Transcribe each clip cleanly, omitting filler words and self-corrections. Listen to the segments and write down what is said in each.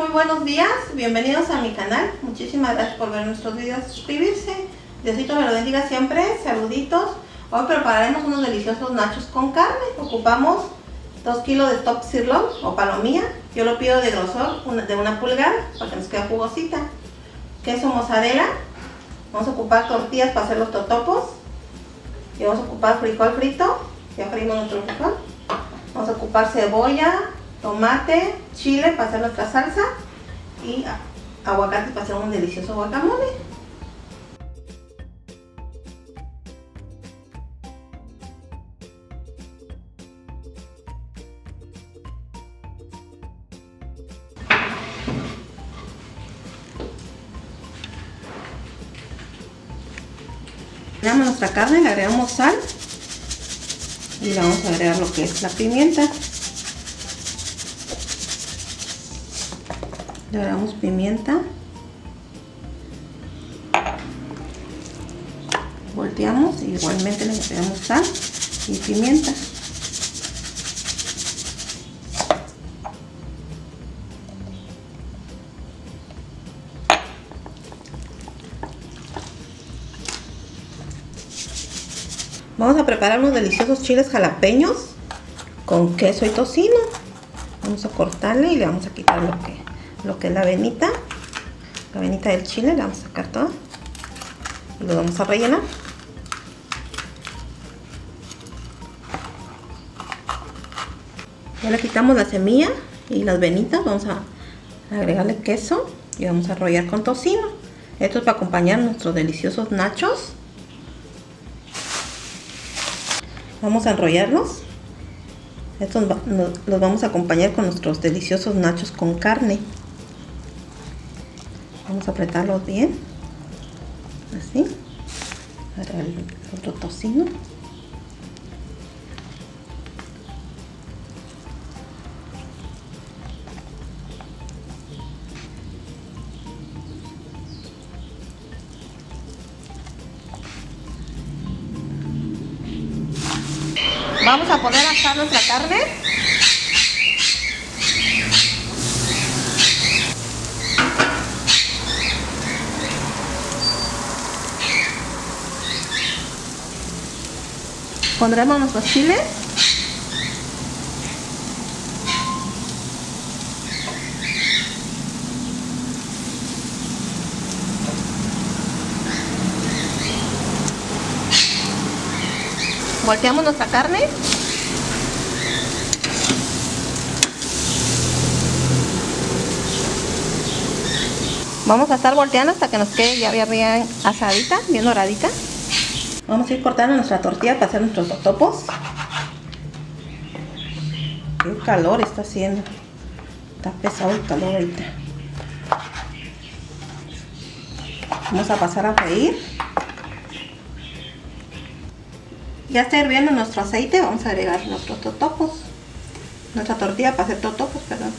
Muy buenos días, bienvenidos a mi canal. Muchísimas gracias por ver nuestros videos, suscribirse. Diosito me lo bendiga siempre. Saluditos. Hoy prepararemos unos deliciosos nachos con carne. Ocupamos 2 kilos de top sirloin o palomilla. Yo lo pido de grosor de 1 pulgada para que nos quede jugosita. Queso mozzarella. Vamos a ocupar tortillas para hacer los totopos. Y vamos a ocupar frijol frito. Ya freímos nuestro frijol. Vamos a ocupar cebolla, tomate, chile para hacer nuestra salsa y aguacate para hacer un delicioso guacamole. Agregamos nuestra carne, le agregamos sal y le vamos a agregar lo que es la pimienta. Le agregamos pimienta, volteamos y igualmente le agregamos sal y pimienta. Vamos a preparar unos deliciosos chiles jalapeños con queso y tocino. Vamos a cortarle y le vamos a quitar lo que es la venita del chile, le vamos a sacar todo y lo vamos a rellenar. Ya le quitamos la semilla y las venitas, vamos a agregarle queso y vamos a rollar con tocino. Esto es para acompañar nuestros deliciosos nachos. Vamos a enrollarlos. Estos los vamos a acompañar con nuestros deliciosos nachos con carne. Vamos a apretarlos bien, así, para el otro tocino. Vamos a poner a asar nuestra carne. Pondremos nuestros chiles. Volteamos nuestra carne. Vamos a estar volteando hasta que nos quede ya bien asadita, bien doradita. Vamos a ir cortando nuestra tortilla para hacer nuestros totopos. Qué calor está haciendo. Está pesado el calor ahorita. Vamos a pasar a freír. Ya está hirviendo nuestro aceite. Vamos a agregar nuestros totopos. Nuestra tortilla para hacer totopos, perdón.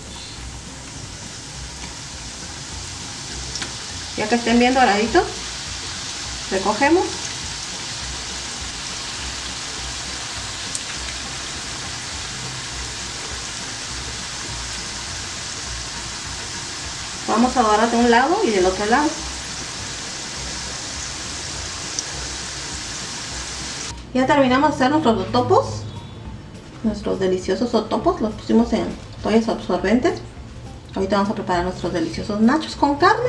Ya que estén bien doraditos, recogemos. Vamos a dorar de un lado y del otro lado. Ya terminamos de hacer nuestros totopos. Nuestros deliciosos totopos los pusimos en toallas absorbentes. Ahorita vamos a preparar nuestros deliciosos nachos con carne.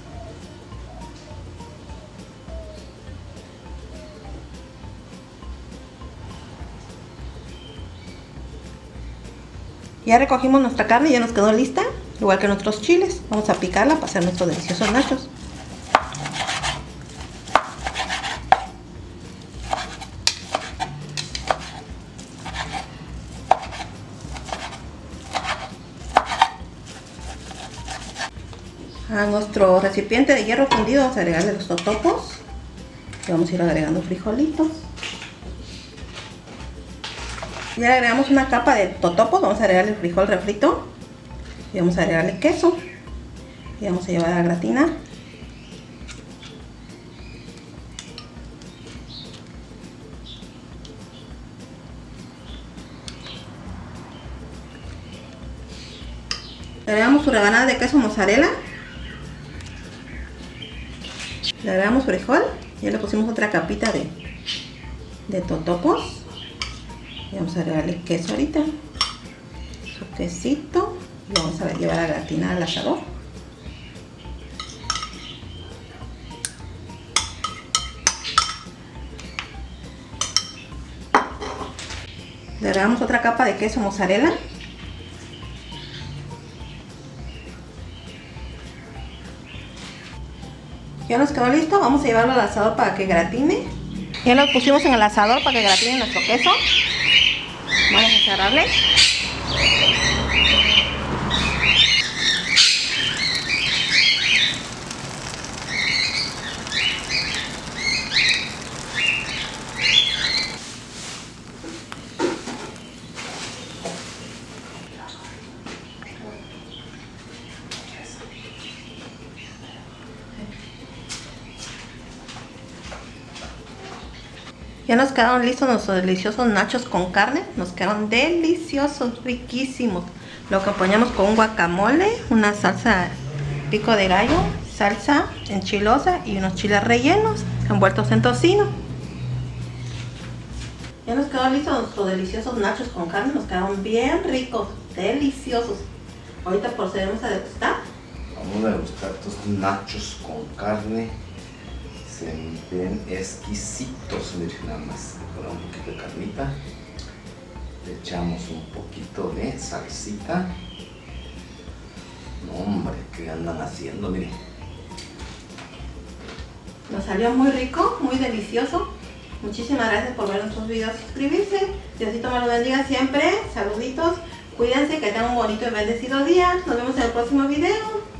Ya recogimos nuestra carne y ya nos quedó lista. Igual que nuestros chiles, vamos a picarla para hacer nuestros deliciosos nachos. A nuestro recipiente de hierro fundido vamos a agregarle los totopos y vamos a ir agregando frijolitos. Ya le agregamos una capa de totopos, vamos a agregarle el frijol refrito y vamos a agregarle queso y vamos a llevar a gratinar. Le agregamos su rebanada de queso mozzarella. Le agregamos frijol. Ya le pusimos otra capita de totopos. Y vamos a agregarle queso ahorita. Su quesito. Y vamos a llevar a gratinar al asador. Le agregamos otra capa de queso mozzarella. Ya nos quedó listo, vamos a llevarlo al asador para que gratine. Ya lo pusimos en el asador para que gratine nuestro queso. Vamos a cerrarle. Ya nos quedaron listos nuestros deliciosos nachos con carne. Nos quedaron deliciosos, riquísimos. Lo acompañamos con un guacamole, una salsa pico de gallo, salsa enchilosa y unos chiles rellenos envueltos en tocino. Ya nos quedaron listos nuestros deliciosos nachos con carne. Nos quedaron bien ricos, deliciosos. Ahorita procedemos a degustar. Vamos a degustar estos nachos con carne. Se ven exquisitos, miren, nada más. Con un poquito de carnita. Le echamos un poquito de salsita. No, hombre, ¿qué andan haciendo? Miren. Nos salió muy rico, muy delicioso. Muchísimas gracias por ver nuestros videos y suscribirse. Diosito me lo bendiga siempre. Saluditos. Cuídense, que tengan un bonito y bendecido día. Nos vemos en el próximo video.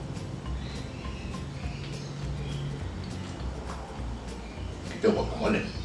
Qué guacamole.